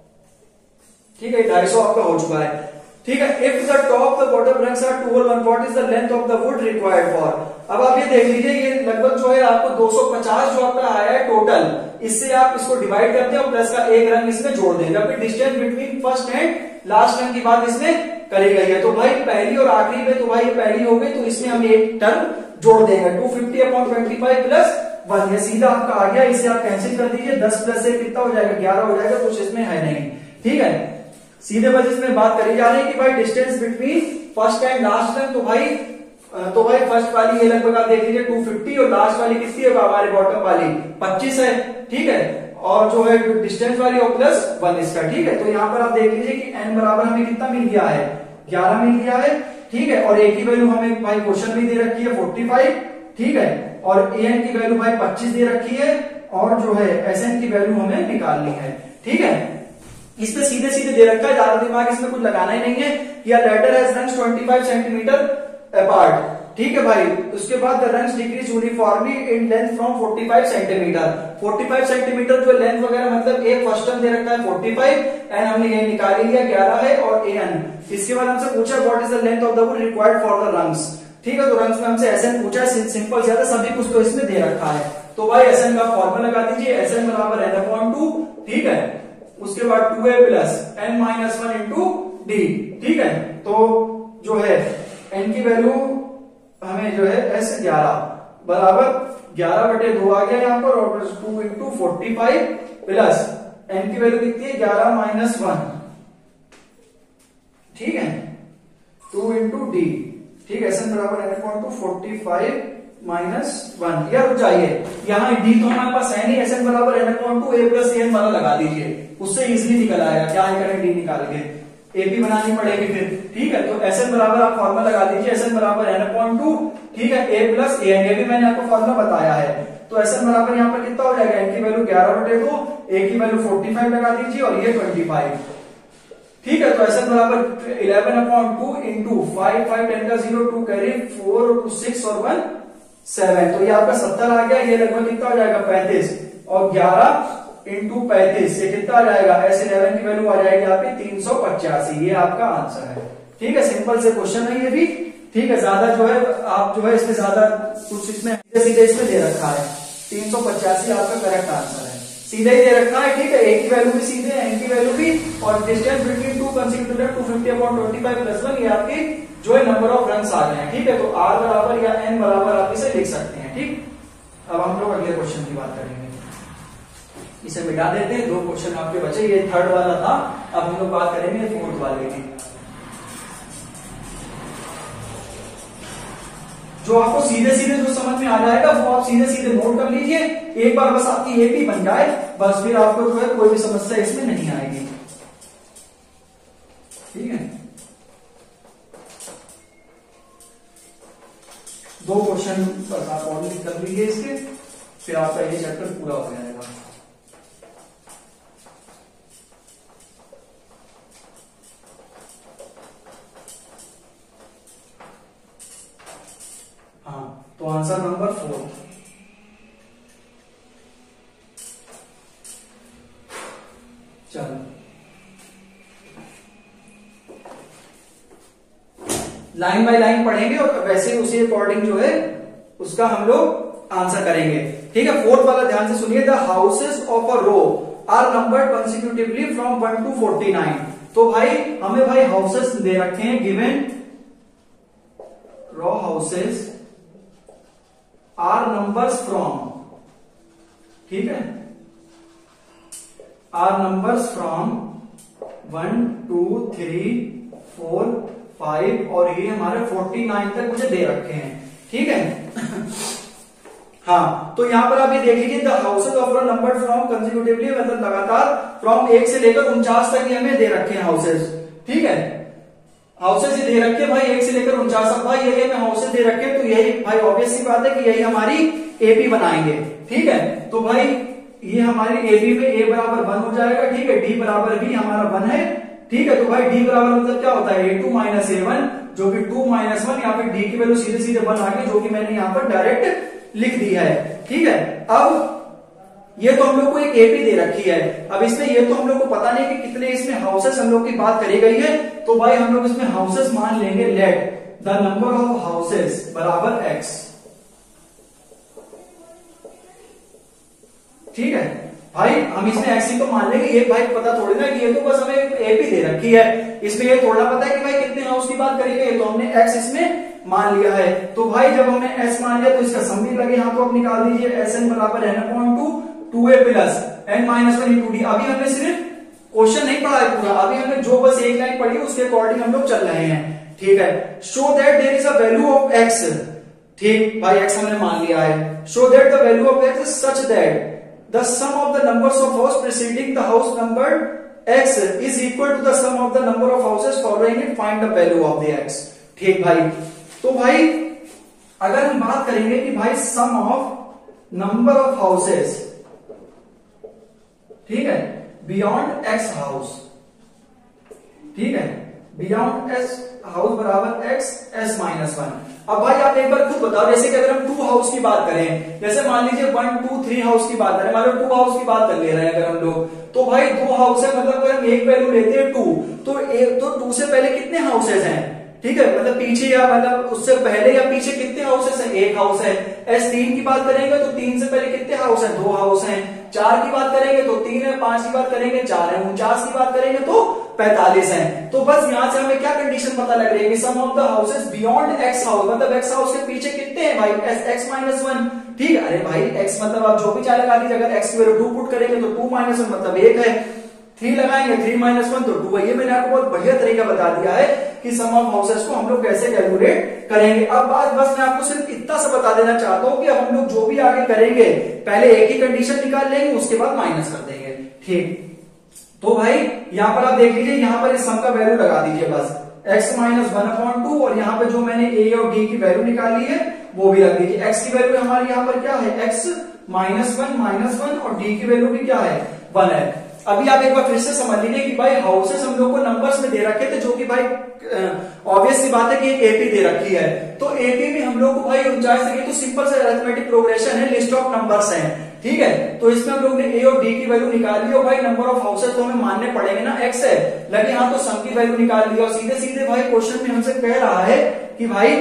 ठीक है, 250 आपका हो चुका है, ठीक है। If the top the bottom rungs are 2 और 1/4 is the length of the wood required for. अब आप ये देख लीजिए ये लगभग जो है आपको 250 जो आपका आया है टोटल, इससे आप इसको डिवाइड करते हैं और प्लस का एक रंग इसमें जोड़ देंगे। अभी distance between first and last rung की बात इसमें करी गई है, तो भाई पहली और आखिरी में, तो भाई ये पहली हो गई, तो इसमें हम एक टर्म जोड़ देंगे 250/25 प्लस 1, ये सीधा आपका आ गया, इसे आप कैंसिल कर दीजिए, 10 प्लस से कितना हो जाएगा 11 हो जाएगा, कुछ इसमें है नहीं, ठीक है। सीधे बस इसमें बात करी जा रही है कि भाई distance between first and last rung, तो भाई फर्स्ट वाली ये लगभग आप देख लीजिए 250 और लास्ट वाली कितनी है हमारे बॉटम वाली 25 है, ठीक है, और जो है डिस्टेंस वाली और प्लस 1 इसका, ठीक है। तो यहाँ पर आप देख लीजिए कि n बराबर हमें कितना मिल गया है 11 मिल गया है, ठीक है, और a की वैल्यू हमें भाई क्वेश्चन में दे रखी है 45, ठीक है, और an की वैल्यू भाई 25 दे रखी है, और जो है sn की वैल्यू हमें निकालनी है, ठीक है। इसमें सीधे सीधे दे रखा है, ज्यादा दिमाग इसमें कुछ लगाना ही नहीं है, या ladder has rungs 25 centimetre apart, ठीक है भाई। उसके बाद the rungs decrease uniformly in length from 45 centimetre, 45 centimetre जो लेंथ वगैरह, मतलब एक फर्स्ट टर्म दे रखा है 45 एंड हमने ये निकाल लिया 11 है, और an। इसके बाद हमसे पूछा what is the length of the wood required for the rungs, ठीक है, तो रंग्स में हमसे SN पूछा है, सिंपल ज्यादा सभी कुछ तो इसमें दे रखा है, तो भाई SN का फॉर्मूला लगा दीजिए, SN बराबर n/2, ठीक है, उसके बाद 2a plus n-1 into D, ठीक है। तो जो है n की वैल्यू हमें जो है S11 बराबर 11/2 आ गया यहाँ पर, और 2 इंटू 45 प्लस n की वैल्यू कितनी है 11-1, ठीक है, 2 इंटू डी, ठीक है, SN बराबर n/45 -1। यार रुक जाइए, यहाँ डी तो हमारे पास है नहीं, SN बराबर n/a प्लस an वाला लगा दीजिए, उससे इजीली निकल आएगा, क्या है करें डी निकाल के एपी बनानी पड़ेगी फिर, ठीक है। तो SN बराबर आप फॉर्मूला लगा दीजिए, SN बराबर n/2, ठीक है, a प्लस an, ये भी मैंने आपको फॉर्मूला बताया है। तो SN बराबर यहाँ पर कितना हो जाएगा, n की वैल्यू 11/2, a की वैल्यू 45 लगा दीजिए, और ये 25, ठीक है। तो SN बराबर 11/2 इंटू 5, 5 10 का 0, 2 कैरी 4 2 6 और 1 7, तो ये आपका 70 आ गया, ये लगभग कितना हो जाएगा 35, और 11 इंटू 35 ये कितना आ जाएगा, S11 की वैल्यू आ जाएगी आपकी 385, ये आपका आंसर है, ठीक है। सिंपल से क्वेश्चन है ये भी, ठीक है, ज्यादा जो है आप जो है इसमें ज्यादा कुछ इसमें सीधे इसमें दे रखा है, 385 आपका करेक्ट आंसर है, सीधे ही दे रखा है, ठीक है। a की वैल्यू भी सीधे, n की वैल्यू भी, और distance between two consecutive 250/25 plus 1, ये आपकी जो है नंबर ऑफ रंग्स आ गए हैं, ठीक है। तो r बराबर या n बराबर आप इसे लिख सकते हैं, ठीक। अब हम लोग अगले क्वेश्चन की बात करेंगे, इसे मिटा देते हैं, 2 क्वेश्चन आपके बचे, ये थर्ड वाला था, अब हम लोग बात करेंगे फोर्थ वाले की। जो आपको सीधे सीधे जो समझ में आ जाएगा वो आप सीधे सीधे नोट कर लीजिए, एक बार बस आपकी एपी बन जाए, बस फिर आपको जो है कोई भी समस्या इसमें नहीं आएगी, ठीक है। 2 क्वेश्चन बस आप और कर लीजिए इसके, फिर आपका ये चैप्टर पूरा हो जाएगा। हाँ, तो आंसर नंबर 4, चलो लाइन बाय लाइन पढ़ेंगे और वैसे ही उसी अकॉर्डिंग जो है उसका हम लोग आंसर करेंगे, ठीक है। फोर्थ वाला ध्यान से सुनिए, the houses of a row are numbered consecutively from 1 to 49। तो भाई हमें भाई हाउसेस दे रखे हैं, given row houses are numbers from, ठीक है, आर नंबर्स फ्रॉम 1 2 3 4 5 और ये हमारे 49 तक मुझे दे रखे हैं। ठीक है। हाँ, तो यहाँ पर आप ये देख लीजिए, the houses of number from consecutively, मतलब लगातार फ्रॉम 1 से लेकर 49 तक हमें दे रखे हैं हाउसेज। ठीक है, हाउसेज दे रखे भाई 1 से लेकर 49 तक, भाई यही हमें हाउसेज दे रखे, तो यही भाई ऑब्वियस सी बात है कि यही हमारी एपी बनाएंगे। ठीक है, तो भाई ये हमारी एपी में ए बराबर 1 हो जाएगा। ठीक है, डी बराबर भी हमारा 1 है। ठीक है, तो भाई डी बराबर मतलब क्या होता है, a2 माइनस a1, जो कि 2 माइनस 1, यहाँ पे डी की वैल्यू सीधे सीधे 1 आ गई, जो कि मैंने यहाँ पर डायरेक्ट लिख दी है। ठीक है, अब ये तो हम लोग को एक एपी दे रखी है। अब इसमें ये तो हम लोग को पता नहीं कि कितने इसमें हाउसेस हम लोग की बात करी गई है, तो भाई हम लोग इसमें हाउसेस मान लेंगे, let the number of houses बराबर x। ठीक है भाई, हम इसमें x ही तो मान लेंगे, ये भाई पता थोड़ी ना कि ये तो बस हमें एपी दे रखी है, इसमें ये थोड़ा पता है कि भाई कितने हाउस की बात करी गई, तो हमने x इसमें मान लिया है। तो भाई जब हमने s मान लिया तो इसका सम भी लगे, यहाँ तो आप निकाल दीजिए, Sn बराबर n/2 2a plus n minus 1 into D. अभी हमने सिर्फ क्वेश्चन नहीं पढ़ा है पूरा, अभी हमने जो बस एक लाइन पढ़ी उसके अकॉर्डिंग हम लोग चल रहे हैं। ठीक है, show that there is a value of x। ठीक भाई, x हमने मान लिया है। Show that the value of x is such that the sum of the numbers of house preceding the house number x is equal to the sum of the number of houses following it, find the value of the x। ठीक भाई, तो भाई अगर हम बात करेंगे कि भाई sum of number of houses, ठीक है, बियॉन्ड एक्स हाउस, ठीक है, बियॉन्ड एक्स हाउस बराबर एक्स एस माइनस 1। अब भाई आप एक बार खुद बताओ, जैसे कि अगर हम 2 हाउस की बात करें, जैसे मान लीजिए 1 2 3 हाउस की बात करें, मान लो 2 हाउस की बात कर ले रहे हैं अगर हम लोग, तो भाई 2 हाउस है, मतलब अगर हम एक वैल्यू लेते हैं 2, तो 2 से पहले कितने हाउसेज हैं, ठीक है, मतलब पीछे या मतलब उससे पहले या पीछे कितने हाउसेस हैं, 1 हाउस है। S3 की बात करेंगे तो 3 से पहले कितने हाउस हैं, 2 हाउस हैं। 4 की बात करेंगे तो 3 है, 5 की बात करेंगे 4 है, 49 की बात करेंगे तो 45 है। तो बस यहां से हमें क्या कंडीशन पता लग रही है कि sum of the houses beyond x house, मतलब एक्स हाउस के पीछे कितने हैं भाई, x माइनस 1। ठीक है, अरे भाई x मतलब आप जो भी चाहे लगा दीजिए, अगर x की वैल्यू 2 पुट करेंगे तो 2 माइनस 1 मतलब 1 है, 3 लगाएंगे 3 माइनस 1 तो 2 है। ये मैंने आपको बहुत बढ़िया तरीका बता दिया है कि सम ऑफ हाउसेस को हम लोग कैसे कैलकुलेट करेंगे। अब बात बस मैं आपको सिर्फ इतना सा बता देना चाहता हूं कि अब हम लोग जो भी आगे करेंगे पहले एक ही कंडीशन निकाल लेंगे, उसके बाद माइनस कर देंगे। ठीक, तो भाई यहां पर आप देख लीजिए, यहां पर इस सम का वैल्यू लगा दीजिए बस, x माइनस 1/2, और यहाँ पे जो मैंने a और d की वैल्यू निकाली है वो भी रख दीजिए। x की वैल्यू हमारी यहाँ पर क्या है, x माइनस 1 और d की वैल्यू भी क्या है, 1 है। अभी आप एक बार फिर से समझ लीजिए कि भाई हाउसेस हम लोग को नंबर्स में दे रखे थे, जो कि भाई ऑब्वियस सी बात है कि एक एपी दे रखी है, तो एपी में हम लोग को भाई 49 तक, तो सिंपल से अरिथमेटिक प्रोग्रेशन है, लिस्ट ऑफ नंबर्स हैं। ठीक है, तो इसमें हम लोग ने ए और डी की वैल्यू निकाल ली, और भाई नंबर ऑफ हाउसेस तो हमें मानने पड़ेंगे ना, एक्स है लगे, हाँ तो सम की वैल्यू निकाल ली, और सीधे सीधे भाई क्वेश्चन में हमसे कह रहा है कि भाई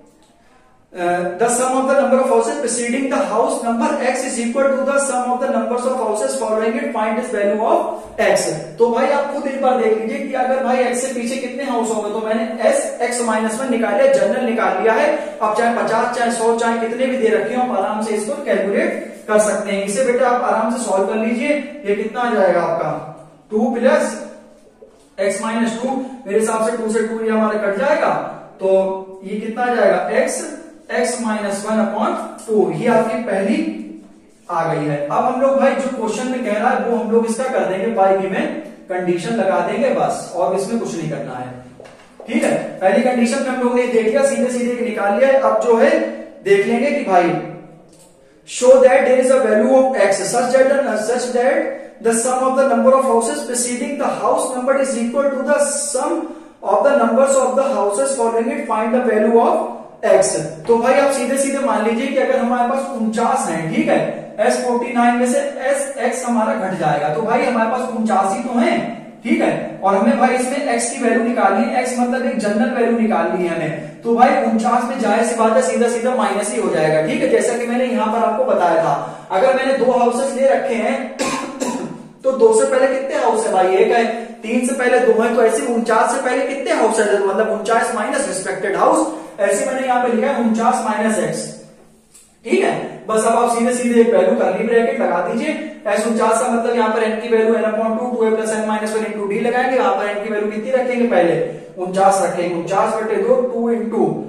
the sum of the number of houses preceding the house number x is equal to the sum of the numbers of houses following it, find its value of x। तो भाई आप खुद एक बार देख लीजिए कि अगर भाई x से पीछे कितने हाउस होंगे, तो मैंने s x माइनस 1 निकाल लिया, जनरल निकाल लिया है। अब चाहे 50 चाहे 100 चाहे कितने भी दे रखे हो, आप आराम से इसको कैलकुलेट कर सकते हैं। इसे बेटा आप आराम से सॉल्व कर लीजिए, ये कितना आ जाएगा आपका 2 प्लस x माइनस 2, मेरे हिसाब से 2 से 2 ये हमारा कट जाएगा, तो ये कितना आ जाएगा x माइनस 1/2, ये आपकी पहली आ गई है। अब हम लोग भाई जो क्वेश्चन में कह रहा है वो हम लोग इसका कर देंगे, बाय गिवन कंडीशन लगा देंगे बस, और इसमें कुछ नहीं करना है। ठीक है, पहली कंडीशन में हम लोग ने देख लिया, सीधे सीधे निकाल लिया। अब जो है देख लेंगे कि भाई show that there is a value of x such that the sum of the number of houses preceding the house number is equal to the sum of the numbers of the houses following it, find the value of x। तो भाई आप सीधे सीधे मान लीजिए कि अगर हमारे पास 49 है, ठीक है, s49 में से x हमारा घट जाएगा, तो भाई हमारे पास 49 ही तो है। ठीक है, और हमें भाई इसमें x की वैल्यू निकालनी है, x मतलब एक जनरल वैल्यू निकालनी है हमें, तो भाई 49 में जाहिर सी बात है सीधा सीधा माइनस ही हो जाएगा। ठीक है, जैसा कि मैंने यहां पर आपको बताया था, अगर मैंने 2 हाउसेस ले रखे हैं तो 2 से पहले कितने हाउस है भाई, 1 है, 3 से पहले 2 है, तो ऐसे 49 से पहले कितने हाउस है, मतलब 49 माइनस रिस्पेक्टेड हाउस, ऐसे मैंने यहाँ पे लिखा है 49 माइनस एक्स। ठीक है, बस अब आप सीधे सीधे एक वैल्यू करली ब्रैकेट लगा दीजिए, s49 का मतलब यहाँ पर n की value n/2 2a plus n minus 1 into D लगाएंगे, यहाँ पर n की वैल्यू कितनी रखेंगे, पहले 49 रखेंगे, 49/2 2 इंटू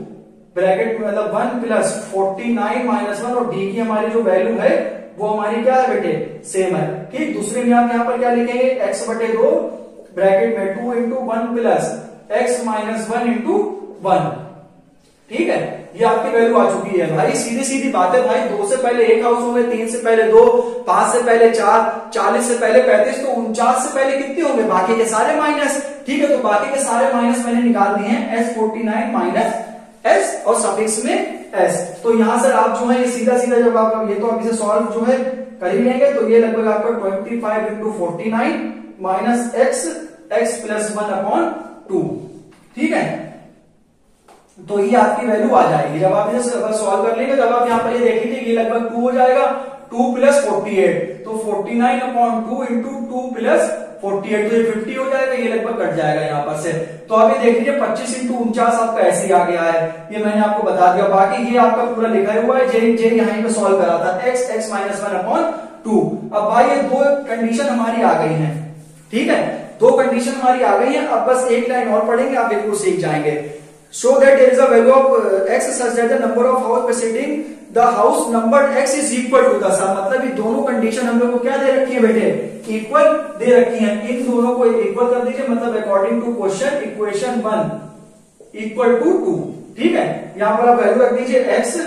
ब्रैकेट मतलब 1 प्लस 49 माइनस 1 और डी की हमारी जो वैल्यू है वो हमारी क्या है बेटे, सेम है। ठीक, दूसरे में आप यहाँ पर क्या लिखेंगे, x बटे 2 ब्रैकेट में 2 into 1 plus x minus 1 into 1। ठीक है, ये आपकी वैल्यू आ चुकी है भाई। सीधी सीधी बात है भाई, 2 से पहले 1 हाउस होंगे, 3 से पहले 2, 5 से पहले 4, 40 से पहले 35, तो 49 से पहले कितने होंगे, बाकी के सारे माइनस। ठीक है, तो बाकी के सारे माइनस मैंने निकाल दिए हैं, S49 माइनस S और सफिक्स में S। तो यहां से आप जो है ये सीधा सीधा जब आप ये तो अभी से सॉल्व जो है कर ही लेंगे, तो ये लगभग आपका 25 इंटू 49 माइनस x प्लस 1/2। ठीक है, तो ये आपकी वैल्यू आ जाएगी। जब आप इसे सॉल्व कर लेंगे, जब आप यहाँ पर ये देखेंगे ये लगभग 2 हो जाएगा, 2 प्लस 48, तो 49/2 इंटू 2 प्लस 48, तो ये 50 हो जाएगा, ये लगभग कट जाएगा यहाँ पर से। तो अब ये देखिए 25 इंटू 49 आपका ऐसे ही आ गया है, ये मैंने आपको बता दिया। बाकी ये आपका पूरा लिखा हुआ है, जे यहाँ पे सॉल्व करा था, x माइनस 1/2। अब भाई ये दो कंडीशन हमारी आ गई है। ठीक है, दो कंडीशन हमारी आ गई है। अब बस एक लाइन और पढ़ेंगे, आप बिल्कुल सीख जाएंगे। So that there is a value of x such that the number of house preceding the house numbered x is equal to the sum। मतलब ये दोनों कंडीशन हम लोग को क्या दे रखी है बेटे, इक्वल दे रखी है। इन दोनों को इक्वल कर दीजिए, मतलब according to question equation 1 equal to 2। ठीक है, यहां पर आप वैल्यू रख दीजिए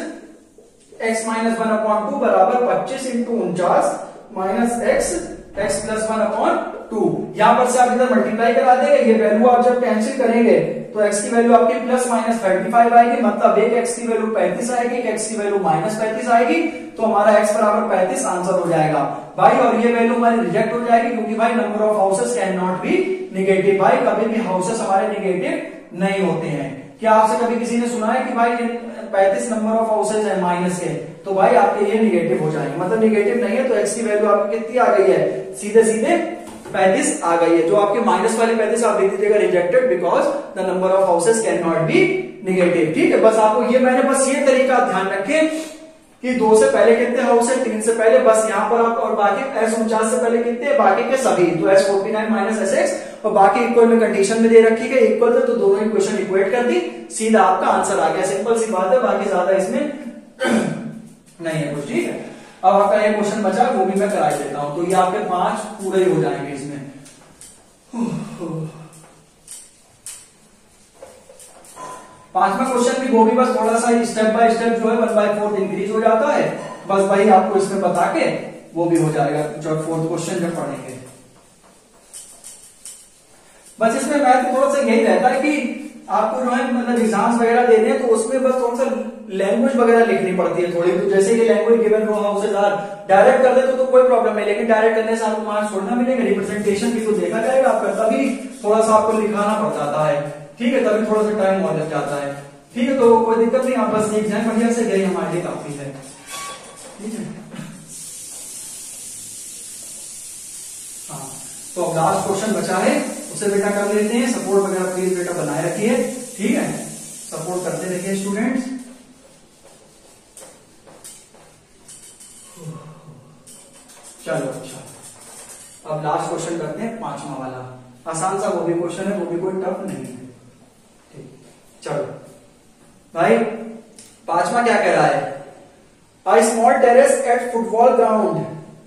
x माइनस 1/2 बराबर 25 इंटू 49 माइनस x प्लस 1/2। यहां पर से आप इधर मल्टीप्लाई करा देंगे, ये वैल्यू आप जब कैंसिल करेंगे तो x की वैल्यू आपकी प्लस माइनस 35 आएगी, मतलब एक x की वैल्यू 35 आएगी, एक x की वैल्यू माइनस 35 आएगी, तो हमारा x बराबर 35 आंसर हो जाएगा भाई। और ये वैल्यू हमारी रिजेक्ट हो जाएगी, क्योंकि भाई number of houses can not be negative. भाई कभी भी हाउसेस हमारे निगेटिव नहीं होते हैं। क्या आपसे कभी किसी ने सुना है कि भाई 35 नंबर ऑफ हाउसेज है माइनस के, तो भाई आपके ये निगेटिव हो जाएंगे, मतलब निगेटिव नहीं है, तो x की वैल्यू आपकी कितनी आ गई है, सीधे सीधे 35 आ गई है। जो आपके माइनस वाले 35 आप लिख दीजिएगा rejected because the number of houses can not be negative. ठीक है, बस आपको ये मैंने बस ये तरीका ध्यान रखें कि 2 से पहले कितने हाउस है, 3 से पहले, बस यहाँ पर आप, और बाकी S49 से पहले कितने, बाकी के सभी, तो S49 माइनस SX और बाकी इक्वल में कंडीशन में दे रखी है, इक्वल थे तो दोनों इक्वेशन इक्वेट कर दी, सीधा आपका आंसर आ गया। सिंपल सी बात है, बाकी ज्यादा इसमें नहीं है कुछ। ठीक है, अब आपका ये क्वेश्चन बचा, वो भी मैं करा देता हूं, तो ये आपके 5 पूरे हो जाएंगे इसमें। पांचवा क्वेश्चन भी वो भी बस थोड़ा सा स्टेप बाय स्टेप जो है 1/4 इंक्रीज हो जाता है, बस भाई आपको इसमें बता के वो भी हो जाएगा जब 4th क्वेश्चन जब पढ़ेंगे। बस इसमें मैथ थोड़ा सा यही रहता है कि आपको जो है मतलब एग्जाम्स वगैरह देने हैं, तो उसमें बस थोड़ा सा लैंग्वेज वगैरह लिखनी पड़ती है थोड़ी। तो जैसे ये language given row houses are, direct कर दे तो कोई प्रॉब्लम नहीं, लेकिन डायरेक्ट करने से आपको मार्क्स छोड़ना मिलेगा, रिप्रेजेंटेशन भी तो देखा जाएगा आपका, तभी थोड़ा सा आपको लिखाना पड़ जाता है। ठीक है, तभी थोड़ा सा टाइम और लग जाता है। ठीक है, तो कोई दिक्कत नहीं, आप बस सीख जाए बढ़िया से, गई हमारे लिए काफी है। ठीक है, हाँ, तो अब लास्ट क्वेश्चन बचा है, उसे बेटा कर लेते हैं। सपोर्ट वगैरह प्लीज बेटा बनाए रखिए। ठीक है, सपोर्ट करते रहिए स्टूडेंट्स। चलो अच्छा, अब लास्ट क्वेश्चन करते हैं, 5वां वाला। आसान सा वो भी क्वेश्चन है, वो भी कोई टफ नहीं है। ठीक, चलो भाई 5वां क्या कह रहा है, a small terrace at football ground.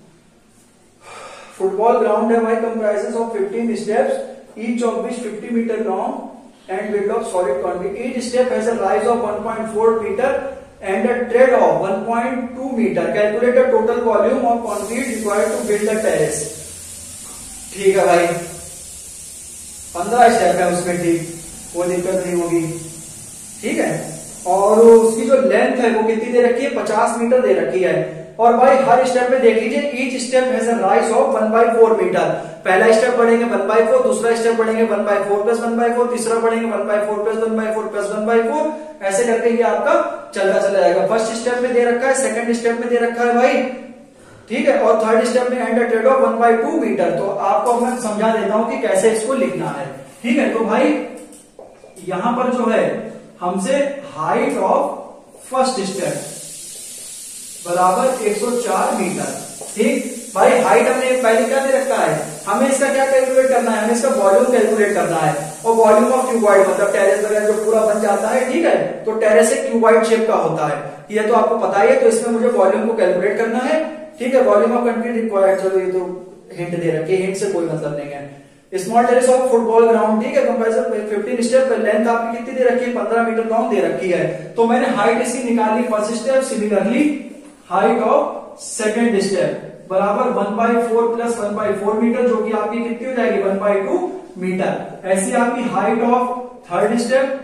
Football ground है भाई, comprises of 15 steps, each of which 50 meter long and built of solid concrete. Each step has a rise of 1.4 meter and a tread of 1.2 meter. Calculate the total volume of concrete required to build the terrace. ठीक है भाई, 15 step है उसमें, ठीक, कोई दिक्कत नहीं होगी। ठीक है, और उसकी जो लेंथ है वो कितनी दे रखी है, 50 मीटर दे रखी है। और भाई हर स्टेप में देख लीजिए, each step has a rise of 1/4 metre. पहला स्टेप पढ़ेंगे 1/4, दूसरा स्टेप पढ़ेंगे 1/4 प्लस 1/4, तीसरा पढ़ेंगे 1/4 प्लस 1/4 प्लस 1/4, ऐसे करके ये आपका चलता चला जाएगा। फर्स्ट स्टेप में दे रखा है, सेकंड स्टेप में दे रखा है भाई, ठीक है, और थर्ड स्टेप में एंड ट्रेड ऑफ 1/2 मीटर। तो आपको मैं समझा देता हूं कि कैसे इसको लिखना है। ठीक है, तो भाई यहां पर जो है हमसे हाइट ऑफ फर्स्ट स्टेप बराबर 104 मीटर। ठीक, भाई हाइट हमने पहले क्या दे रखा है, हमें इसका क्या कैलकुलेट करना है, हमें इसका वॉल्यूम कैलकुलेट करना है, और वॉल्यूम ऑफ क्यूबॉइड मतलब टेरेस वगैरह जो पूरा बन जाता है, ठीक है, तो टेरेस एक क्यूबॉइड शेप का होता है, ये तो आपको पता ही है। तो इसमें मुझे वॉल्यूम को कैलकुलेट करना है, ठीक है। वॉल्यूम ऑफ कंक्रीट रिक्वायर्ड, चलो ये तो हिंट दे रखी है, हिंट से कोई मतलब नहीं है। Small terrace of football ground, ठीक है, कंपैरिजन 15 स्टेप, लेंथ आपकी कितनी दे रखी है, 15 मीटर लॉन्ग दे रखी है। तो मैंने हाइट इसकी निकाली first step, similarly height of second step बराबर 1/4 प्लस 1/4 मीटर, जो कि आपकी कितनी हो जाएगी 1/2 मीटर। ऐसी आपकी height of third step,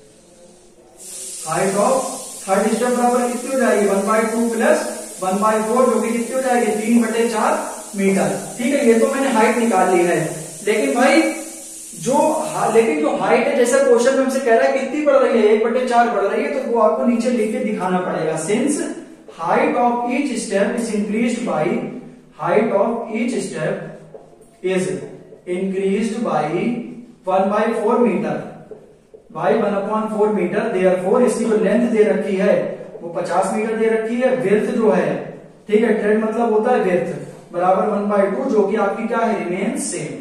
height of third step बराबर कितनी हो जाएगी 1/2 प्लस 1/4, जो कि कितनी हो जाएगी 3/4 मीटर, ठीक है। ये तो मैंने हाइट निकाल ली है, लेकिन भाई जो हाइट है, जैसा क्वेश्चन में हमसे कह रहा है कितनी बढ़ रही है 1/4 बढ़ रही है, तो वो आपको नीचे लिख के दिखाना पड़ेगा। Since height of each step is increased by, height of each step is increased by 1/4 metre, by 1/4 metre. Therefore इसकी जो लेंथ दे रखी है वो 50 मीटर दे रखी है, विड्थ जो है, ठीक है, ट्रेड मतलब होता है विड्थ, बराबर 1/2, जो कि आपकी क्या है, रिमेन सेम,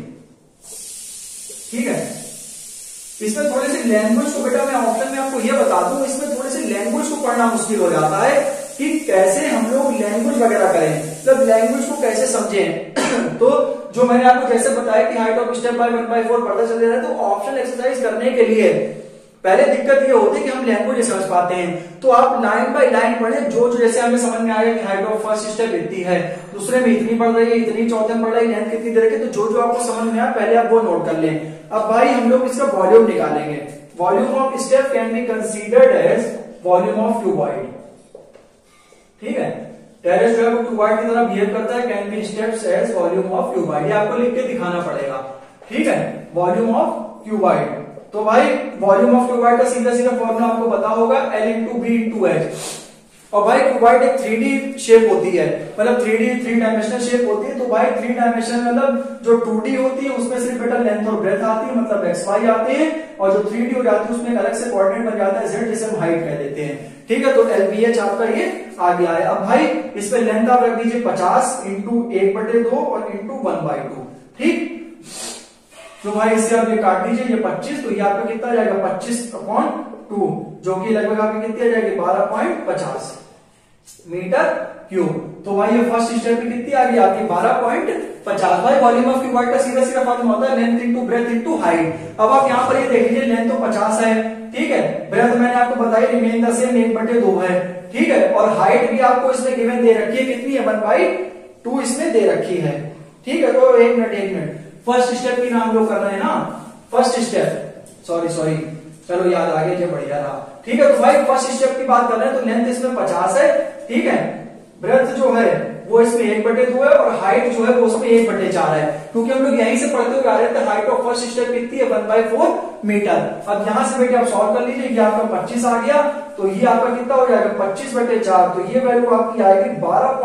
ठीक है। इसमें थोड़ी सी लैंग्वेज को, बेटा मैं ऑप्शन में आपको ये बता दूं, इसमें थोड़ी सी लैंग्वेज को पढ़ना मुश्किल हो जाता है कि कैसे हम लोग लैंग्वेज वगैरह करें, मतलब लैंग्वेज को कैसे समझें। तो जो मैंने आपको जैसे बताया कि हाइट ऑफ स्टेप बाय 1/4 पढ़ता चले रहे, तो ऑप्शन एक्सरसाइज करने के लिए पहले दिक्कत ये होती है कि हम लैंग्वेज समझ पाते हैं, तो आप लाइन बाय लाइन पढ़ें, जो जैसे हमें समझ में आया कि हाइट ऑफ फर्स्ट स्टेप इतनी है, दूसरे में इतनी बढ़ रही है, इतनी, चौथे में बढ़ रही है, लेंथ कितनी दे रखी है, तो जो जो आपको समझ में आया पहले आप वो नोट कर लें। अब भाई हम लोग इसका वॉल्यूम निकालेंगे। Volume of step can be considered as volume of cuboid, ठीक है। टेरेस जो है वो क्यूबॉइड की तरह बिहेव करता है, can be steps as volume of cuboid, ये आपको लिख के दिखाना पड़ेगा, ठीक है, वॉल्यूम ऑफ क्यूबॉइड। तो भाई वॉल्यूम ऑफ क्यूबॉइड का सीधा सीधा फॉर्मूला आपको पता होगा, L × B × H। और भाई क्यूबॉइड एक 3D शेप होती है, मतलब 3 डायमेंशनल शेप होती है। तो भाई 3 डायमेंशनल मतलब जो 2D होती है उसमें सिर्फ बेटा लेंथ और ब्रेथ आती है, मतलब XY आते हैं, और जो 3D हो जाती है उसमें एक अलग से कोऑर्डिनेट बन जाता है Z, जिसे हम हाइट कह देते हैं, ठीक है। तो LBH आपका ये आ गया है। अब भाई इस पे लेंथ आप रख दीजिए 50 × 1/2 और × 1/2, ठीक। तो भाई इससे आप ये काट दीजिए, ये 25, तो ये आपका कितना आ जाएगा 25/2, जो कि लगभग आपकी कितनी आ जाएगी 12.50 मीटर क्यूब। तो भाई ये फर्स्ट स्टेप की कितनी आ गई आपकी 12.50। भाई वॉल्यूम ऑफ क्यूबॉइड का सीधा सीधा फॉर्मूला होता है लेंथ × ब्रेथ × हाइट। अब आप यहाँ पर ये देख लीजिए, लेंथ तो 50 है, ठीक है, ब्रेथ मैंने आपको बताई रिमेन द सेम 1/2 है, ठीक है, और हाइट भी आपको इसमें गिवन दे रखी है, कितनी है 1/2 इसमें दे रखी है, ठीक है। तो एक मिनट, फर्स्ट स्टेप की नाम लोग कर रहे हैं ना, फर्स्ट स्टेप, सॉरी, चलो याद आ गया, बढ़िया रहा, ठीक है। तो भाई फर्स्ट स्टेप की बात कर रहे हैं, तो लेंथ इसमें 50 है, ठीक है, ब्रेथ जो है वो इसमें 1/2 है, और हाइट जो है वो उसमें 1/4 है, क्योंकि हम लोग यहीं से पढ़ते हुए आ रहे थे हाइट ऑफ फर्स्ट स्टेप कितनी है 1/4 मीटर। अब यहां से बेटे आप सॉल्व कर लीजिए, ये आपका 25 आ गया, तो ये आपका कितना हो जाएगा 25/4, तो ये वैल्यू आपकी आएगी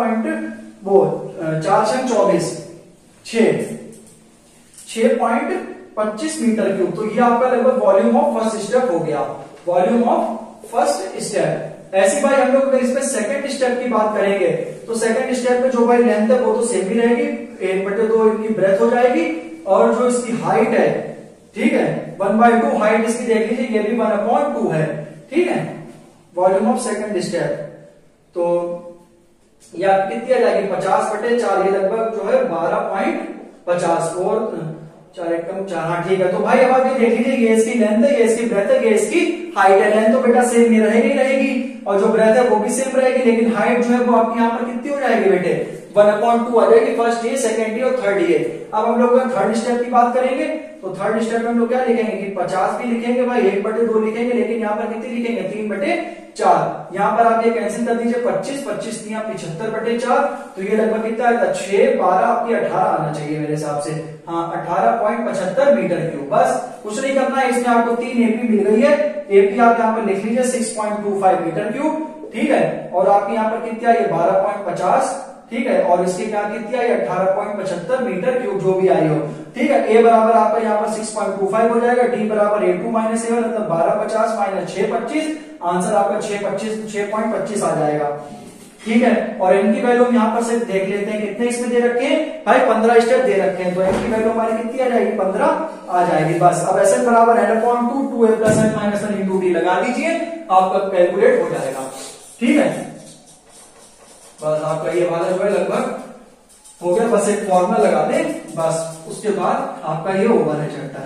6.25 मीटर क्यूब। तो ये आपका लगभग वॉल्यूम ऑफ फर्स्ट स्टेप हो गया, वॉल्यूम ऑफ फर्स्ट स्टेप। ऐसी भाई हम लोग अगर इसमें सेकंड स्टेप की बात करेंगे, तो सेकंड स्टेप में जो भाई लेंथ है वो तो सेम ही रहेगी, 1/2 इनकी ब्रेथ हो जाएगी, और जो इसकी हाइट है, ठीक है, 1/2 हाइट इसकी देख लीजिए, ये भी 1/2 है, ठीक है, वॉल्यूम ऑफ सेकंड स्टेप। तो ये आपकी कितनी आ जाएगी 50/4, ये लगभग जो है 12.50 और 4 हाँ ठीक है। तो भाई अब आप ये देख लीजिए, ये इसकी लेंथ है, ये इसकी ब्रेथ है, ये इसकी हाइट है। लेंथ तो बेटा सेम ही रहेगी, और जो ब्रेथ है वो भी सेम रहेगी, लेकिन हाइट जो है वो आपकी यहाँ पर कितनी हो जाएगी बेटे 1/2 आ जाएगी, फर्स्ट ये, सेकंड ये और थर्ड ये। अब हम लोग थर्ड स्टेप की बात करेंगे, तो थर्ड स्टेप में हम लोग क्या लिखेंगे कि 50 भी लिखेंगे भाई, 1/2 लिखेंगे, लेकिन यहाँ पर कितनी लिखेंगे 3/4। यहाँ पर आप ये कैंसिल कर दीजिए, 25 75/4, तो ये लगभग कितना है 6 12 आपकी 18 आना चाहिए मेरे हिसाब से, हाँ 18.75 मीटर क्यूब। बस कुछ नहीं करना है, इसमें आपको 3 एपी मिल गई है, एपी आप यहाँ पर लिख लीजिए 6.25 मीटर क्यूब, ठीक है, और आपकी यहाँ पर कितनी आई है 12.50, ठीक है, और इसकी क्या कितनी आई 18.75 मीटर क्यूब, जो भी आई हो, ठीक है। ए बराबर आपका यहाँ पर 6.25 हो जाएगा, डी बराबर A2 - A1, मतलब 1250 - 625, आंसर आपका 6.25 आ जाएगा, ठीक है। और n की वैल्यू हम यहाँ पर से देख लेते हैं कितने इसमें दे रखे हैं भाई, 15 स्टेप दे रखे हैं, तो n की वैल्यू हमारी कितनी आ जाएगी, 15 आ जाएगी। बस अब Sn बराबर n/2 2a + n - 1 × d लगा दीजिए, आपका कैलकुलेट हो जाएगा। ठीक है, बस आपका ये वाला जो है लगभग हो गया, बस एक फॉर्मूला लगा दें, बस उसके बाद आपका ये ओवर है चैप्टर।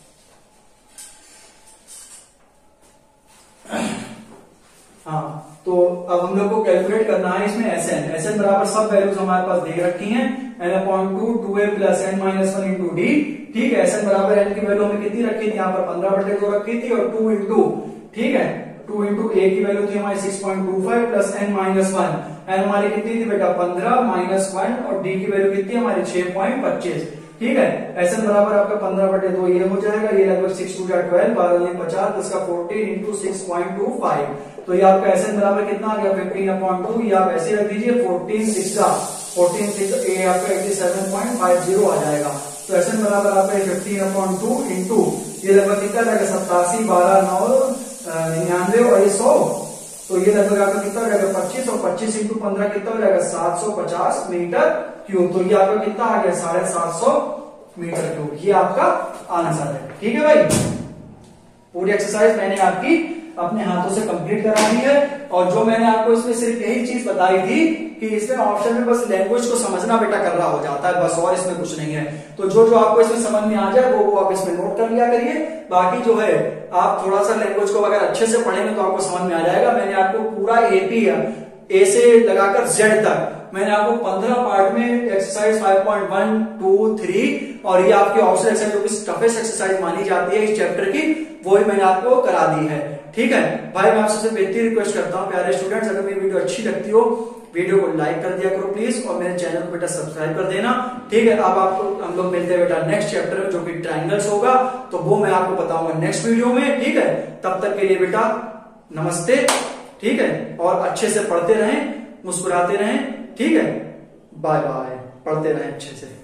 हाँ, तो अब हम लोग को कैलकुलेट करना है इसमें Sn बराबर सब वैल्यूज हमारे पास दे रखी हैं, n/2 2a + n - 1 × d। ठीक है, Sn बराबर n की वैल्यू हमें कितनी रखी थी, यहाँ पर 15/2 रखी थी, और 2 इंटू, ठीक है, 2 इंटू a की वैल्यू थी हमारी 6.25 + n - 1, n हमारी कितनी थी बेटा 15 - 1, और d की वैल्यू कितनी हमारी 6.25। ठीक है, Sn बराबर आपका 15/2 ये हो जाएगा, ये लगभग 6 2 12, 12 50 10 का 14 इंटू 6.25, तो ये आपका Sn बराबर कितना आ गया 15/2, ये आप ऐसे रख दीजिए 14 6 ये आपका 87.50 आ जाएगा। तो Sn बराबर आपका 15/2 इंटू ये लगभग कितना जाएगा 87 12 9 99 और 100, तो ये लगभग आपका कितना हो जाएगा 25, और 25 इंटू 15 कितना हो जाएगा 750 मीटर क्यूब, तो ये आपका कितना आ गया 750 मीटर क्यूब, ये आपका आंसर है। ठीक है भाई, पूरी एक्सरसाइज मैंने आपकी अपने हाथों से कंप्लीट करा दी है, और जो मैंने आपको इसमें सिर्फ यही चीज बताई थी कि इसमें ऑप्शन में बस लैंग्वेज को समझना बेटा कर रहा हो जाता है, बस और इसमें कुछ नहीं है। तो जो जो आपको इसमें समझ में आ जाए वो आप इसमें नोट कर लिया करिए, बाकी जो है आप थोड़ा सा लैंग्वेज को अगर अच्छे से पढ़ेंगे तो आपको समझ में आ जाएगा। मैंने आपको पूरा एपी ए से लगाकर जेड तक मैंने आपको 15 पार्ट में एक्सरसाइज 5.1 2 3 और ये आपकी ऑप्शन एक्सरसाइज जो कि टफेस्ट एक्सरसाइज मानी जाती है इस चैप्टर की, वो ही मैंने आपको करा दी है। ठीक है भाई, मैं आपसे बेनती रिक्वेस्ट करता हूँ प्यारे स्टूडेंट्स, अगर मेरी वीडियो अच्छी लगती हो वीडियो को लाइक कर दिया करो प्लीज, और मेरे चैनल को बेटा सब्सक्राइब कर देना। ठीक है, अब आपको हम लोग मिलते हैं बेटा नेक्स्ट चैप्टर में जो कि ट्रायंगल्स होगा, तो वो मैं आपको बताऊंगा नेक्स्ट वीडियो में। ठीक है, तब तक के लिए बेटा नमस्ते। ठीक है, और अच्छे से पढ़ते रहें, मुस्कुराते रहें। ठीक है, बाय बाय, पढ़ते रहें अच्छे से।